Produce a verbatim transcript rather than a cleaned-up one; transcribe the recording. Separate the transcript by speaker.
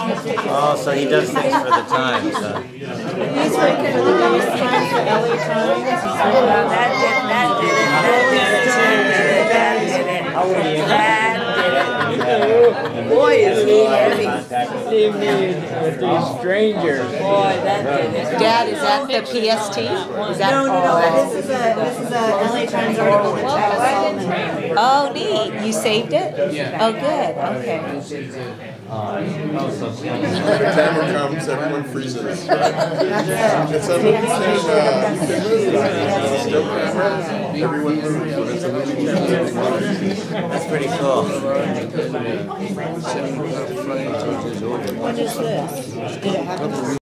Speaker 1: Oh, so he does things for the Times. Huh?
Speaker 2: He's working on those times for L A Times.
Speaker 3: Well, that did, that did it, that did it, that did it, that did it, that did it. Boy, is he heavy.
Speaker 4: Leave me with these strangers.
Speaker 3: Boy, that did it.
Speaker 5: Dad, is that the P S T? Is that
Speaker 2: No, no, no. This is a this is a L A Times article that Chad Solomon wrote.
Speaker 5: Oh, neat. You saved it? Yeah. Oh, good. Okay.
Speaker 6: When the camera comes, everyone freezes. Right? It's a movie saying, uh, you can move. Still camera, everyone moves. When it's a movie camera,
Speaker 1: That's pretty cool.
Speaker 2: What is this? Did it happen?